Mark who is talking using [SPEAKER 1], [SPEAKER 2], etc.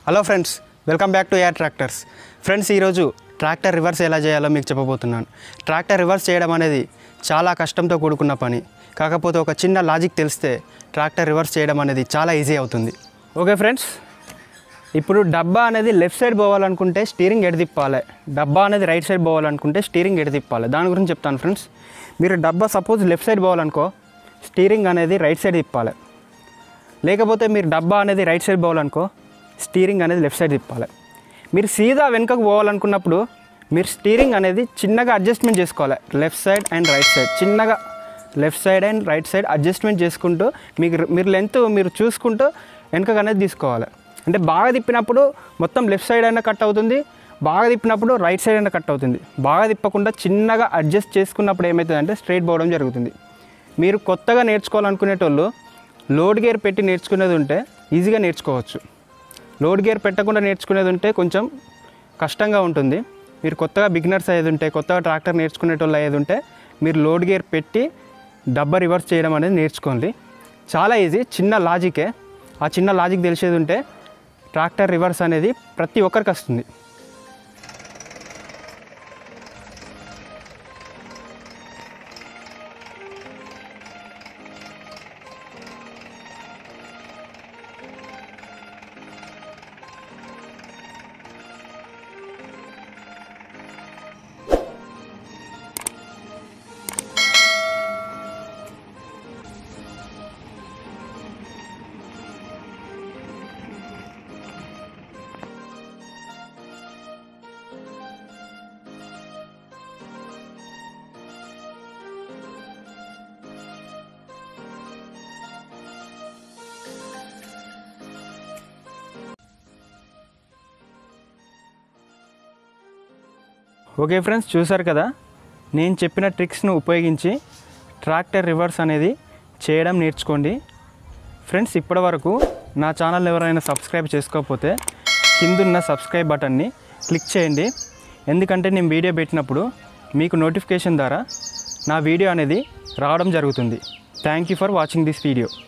[SPEAKER 1] Hello friends, welcome back to A R tractors. Friends, ఈరోజు tractor reverse ఎలా చేయాలో మీకు చెప్పబోతున్నాను. ట్రాక్టర్ రివర్స్ చేయడం అనేది చాలా కష్టంతో కూడుకున్న పని. కాకపోతే ఒక చిన్న లాజిక్ తెలిస్తే ట్రాక్టర్ రివర్స్ చేయడం అనేది చాలా ఈజీ అవుతుంది. ఓకే ఫ్రెండ్స్, ఇప్పుడు డబ్బా అనేది లెఫ్ట్ సైడ్ పోవాలనుకుంటే స్టీరింగ్ ఎటు తిప్పాలి, డబ్బా అనేది రైట్ సైడ్ పోవాలనుకుంటే స్టీరింగ్ ఎటు తిప్పాలి, దాని గురించి చెప్తాను ఫ్రెండ్స్. మీరు డబ్బా సపోజ్ లెఫ్ట్ సైడ్ పోవాలనుకో, స్టీరింగ్ అనేది రైట్ సైడ్ తిప్పాలి. లేకపోతే మీరు డబ్బా అనేది రైట్ సైడ్ పోవాలనుకో, స్టీరింగ్ అనేది లెఫ్ట్ సైడ్ తిప్పాలి. మీరు సీదా వెనుకకు పోవాలనుకున్నప్పుడు మీరు స్టీరింగ్ అనేది చిన్నగా అడ్జస్ట్మెంట్ చేసుకోవాలి. Left side and right side చిన్నగా left side and right side adjustment చేసుకుంటూ మీరు లెంత్ మీరు చూసుకుంటూ వెనుకకు అనేది తీసుకోవాలి. అంటే బాగా తిప్పినప్పుడు మొత్తం లెఫ్ట్ సైడ్ అయినా కట్ అవుతుంది, బాగా తిప్పినప్పుడు రైట్ సైడ్ అయినా కట్ అవుతుంది. బాగా తిప్పకుండా చిన్నగా అడ్జస్ట్ చేసుకున్నప్పుడు ఏమవుతుందంటే స్ట్రైట్ పోవడం జరుగుతుంది. మీరు కొత్తగా నేర్చుకోవాలనుకునేటోళ్ళు లోడ్ గేర్ పెట్టి నేర్చుకునేది ఉంటే ఈజీగా నేర్చుకోవచ్చు. లోడ్ గేర్ పెట్టకుండా నేర్చుకునేది ఉంటే కొంచెం కష్టంగా ఉంటుంది. మీరు కొత్తగా బిగినర్స్ అయ్యేది ఉంటే, కొత్తగా ట్రాక్టర్ నేర్చుకునేటోళ్ళు అయ్యేది ఉంటే మీరు లోడ్ గేర్ పెట్టి డబ్బా రివర్స్ చేయడం అనేది నేర్చుకోండి. చాలా ఈజీ, చిన్న లాజికే. ఆ చిన్న లాజిక్ తెలిసేది ఉంటే ట్రాక్టర్ రివర్స్ అనేది ప్రతి ఒక్కరికి వస్తుంది. ఓకే ఫ్రెండ్స్, చూసారు కదా, నేను చెప్పిన ట్రిక్స్ను ఉపయోగించి ట్రాక్టర్ రివర్స్ అనేది చేయడం నేర్చుకోండి. ఫ్రెండ్స్, ఇప్పటి వరకు నా ఛానల్ ఎవరైనా సబ్స్క్రైబ్ చేసుకోకపోతే కిందున్న సబ్స్క్రైబ్ బటన్ని క్లిక్ చేయండి. ఎందుకంటే నేను వీడియో పెట్టినప్పుడు మీకు నోటిఫికేషన్ ద్వారా నా వీడియో అనేది రావడం జరుగుతుంది. Thank you for watching this video.